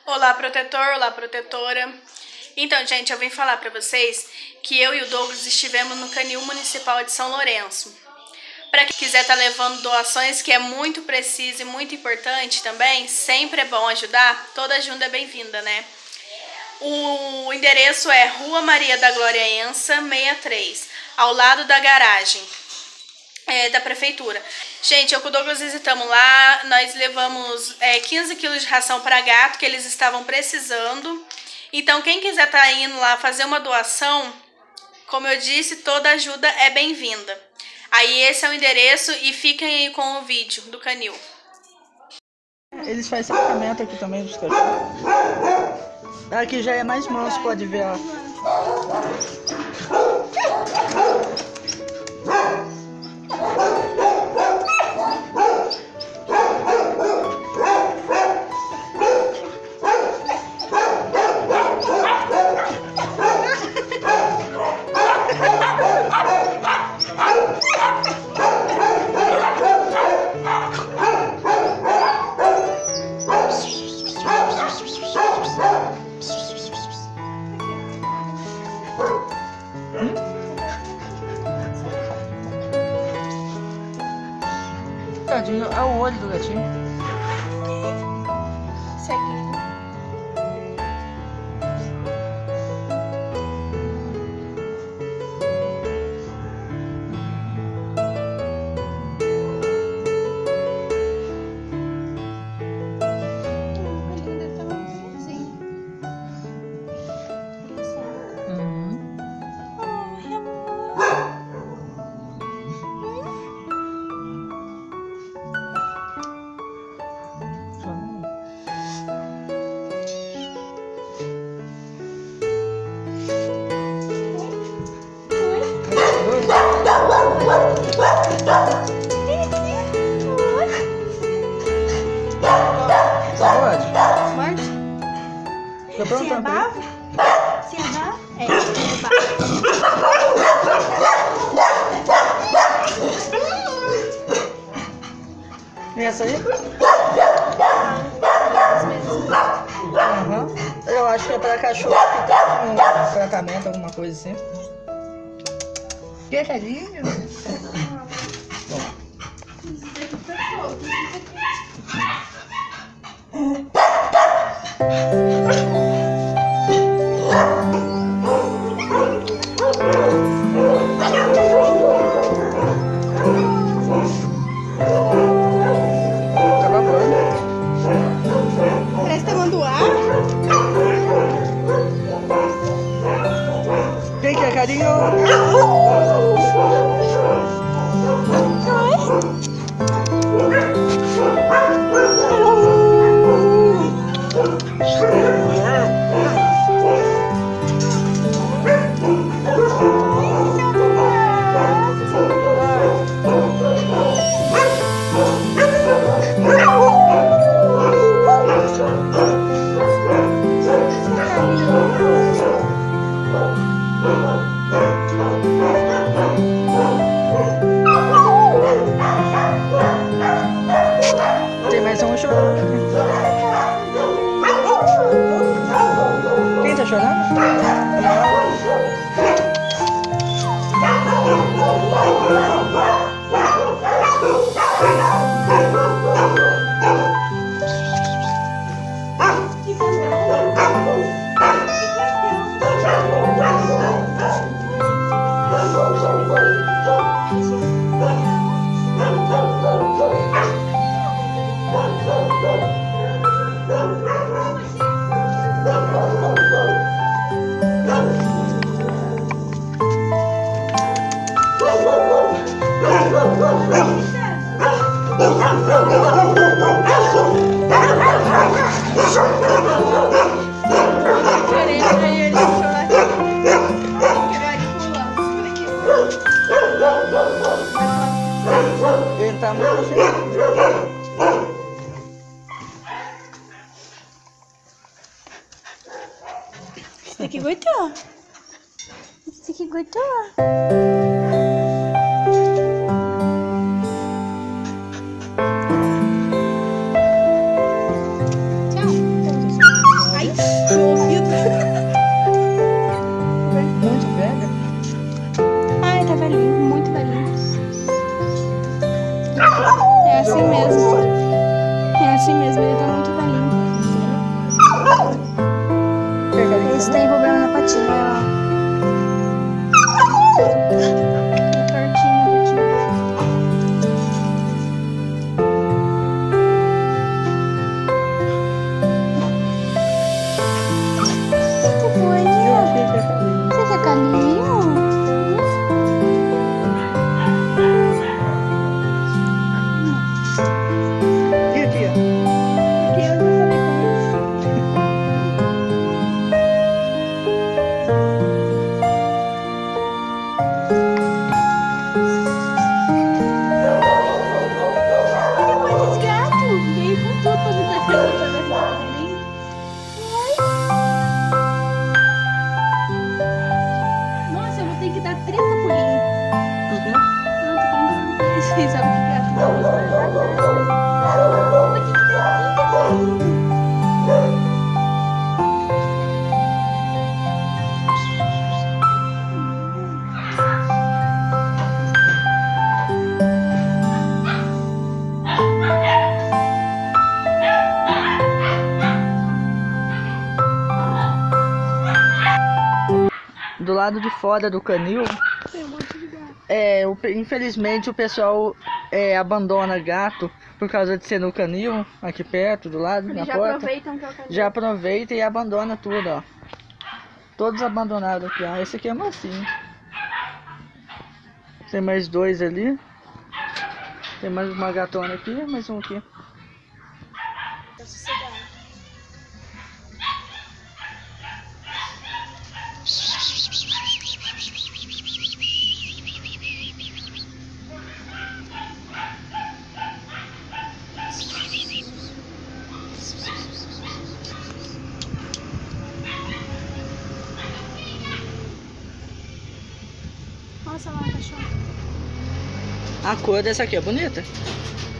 Olá, protetor, olá, protetora. Então, gente, eu vim falar pra vocês que eu e o Douglas estivemos no Canil Municipal de São Lourenço. Para quem quiser estar levando doações, que é muito preciso e muito importante também, sempre é bom ajudar, toda ajuda é bem-vinda, né? O endereço é Rua Maria da Glória Ensa, 63, ao lado da garagem da prefeitura. Gente, eu com o Douglas visitamos lá, nós levamos 15 quilos de ração para gato, que eles estavam precisando. Então, quem quiser estar indo lá fazer uma doação, como eu disse, toda ajuda é bem-vinda. Aí esse é o endereço e fiquem aí com o vídeo do canil. Eles fazem tratamento aqui também dos cachorros. Aqui já é mais manso, pode ver, ó. Tadinho, é o olho do gatinho. Segue. Morde? Tô perguntando pra ele. Se abafa? É, E essa aí? Uhum. Eu acho que é para cachorro que tá com tratamento, alguma coisa assim. Que carinho? parece que tá mandando ar. Quem que é carinho? Tem mais um chorando. Quem tá chorando? Ele tá muito feliz. Esse aqui gostou. Esse aqui gostou. Tchau. lado de fora do canil, Tem um monte de gato. infelizmente o pessoal abandona gato por causa de ser no canil, aqui perto, do lado, Eles na já porta. aproveitam que é o canil. Já aproveita e abandona tudo, ó. Todos abandonados aqui, ó. Esse aqui é mansinho. Tem mais dois ali. Tem mais uma gatona aqui, mais um aqui. Tá sossegado. Nossa, lá, cachorro. A cor dessa aqui é bonita.